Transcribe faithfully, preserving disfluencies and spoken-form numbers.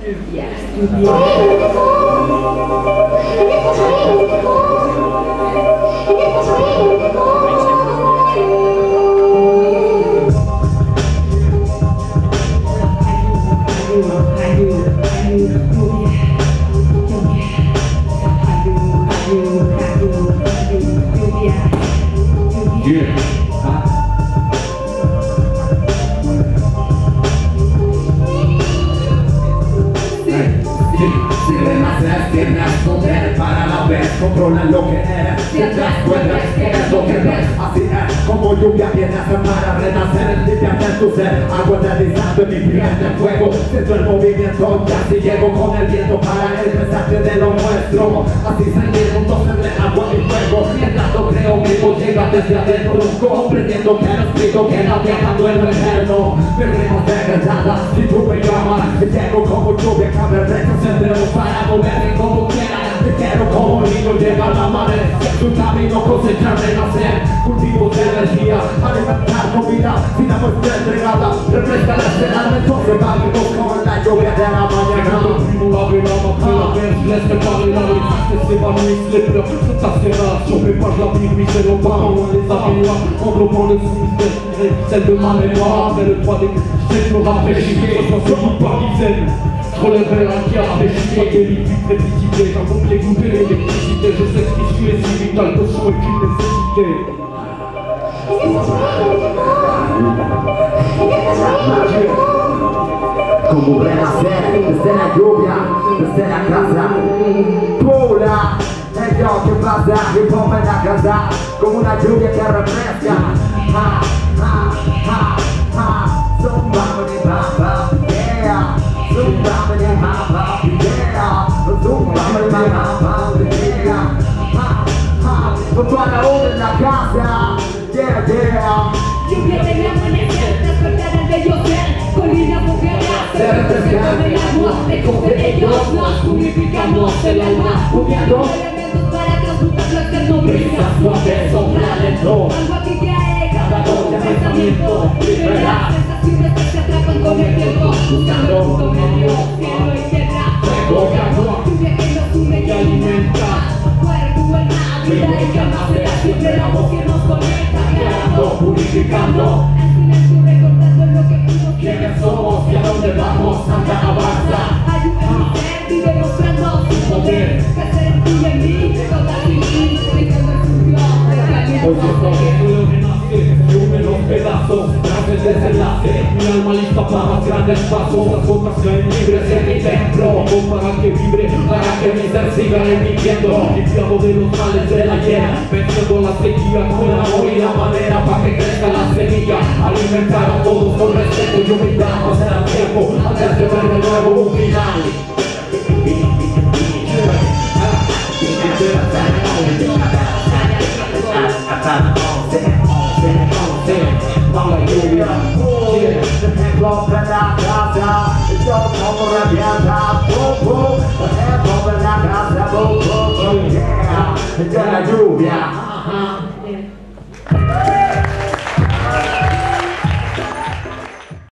Controlan lo que eres, mientras puedes, eres lo que ves. Así es, como lluvia viene a ser para renacer. Limpiarte en tu ser, agua deslizando en mi piel de fuego. Siento el movimiento, ya si llego con el viento para expresarte de lo nuestro. Así salir juntos entre agua y fuego. Mientras lo creo vivo, llega desde adentro, comprendiendo que no escrito que no viajando en lo eterno. Mi ritmo degradada, si tú me llamas, te llego como lluvia que me retrocedemos para moverme como quiera. Te quiero como niño, llega la madre. Tu camino cosechar, renacer. Cultivos de energía, alimentar comida. Vida muestra entregada, refresca la esperanza. Entonces vámonos con la lluvia de la mañana. Laisse préparer la réussite, c'est pas lui slip là, c'est ta serrage. Je prépare la vie, lui c'est le pas, on les avions, enveloppant le sous-mystère, celle de ma mémoire. Après le trois D, je me rafraîchis, je pense que vous par dizaines. Je relèverai la carte, mais je suis pas délicat, précipité. J'invoque les goûter l'électricité, je sais ce qui je suis et si vital que je sois qu'une nécessité. Como renacer desde la lluvia, desde la casa pura. Ello que pasa y ponme la casa como una lluvia que refresca. Ha, ha, ha, ha. Zumbamini bamba, yeah. Zumbamini bamba, yeah. Zumbamini bamba, yeah. Ha, ha. Para uno en la casa, yeah, yeah. Lluvia del amanecer, despertar el bello ser, colina foguera, se refresca el agua, de coger ellos nos purificamos el alma, uniendo elementos para transmutar lo externo, brisa suave, sombra lento, algo que cae, cada noche pensamiento, libera, sensaciones que se atrapan con el tiempo, buscando punto medio, cielo y tierra, fuego y agua, lluvia que nos une y alimenta, cuerpo, alma, vida y alma, será siempre la voz que nos conecta, creando, purificando, el silencio recordando lo que fuimos, quiénes somos y a dónde vamos, anda, avanza, ayuda a ser, vive mostrando su poder, crecer en ti y en mí, toda sin fin, gritando el suyo, hoy siento que puedo renacer, me unen los pedazos, tras el desenlace, mi alma lista para más grandes pasos, las gotas caen libres en mi templo, para que vibre, para que mi ser siga emitiendo, limpiado de los males del ayer, venciendo la sequía con el amor y la manera para que crezca la semilla, alimentar a todos con respeto y humildad, no será tiempo antes de ver de nuevo un final. Vamos la lluvia, rompe la casa, yo como revienta, pum pum, rompe la casa, pum pum, yeah, de la lluvia.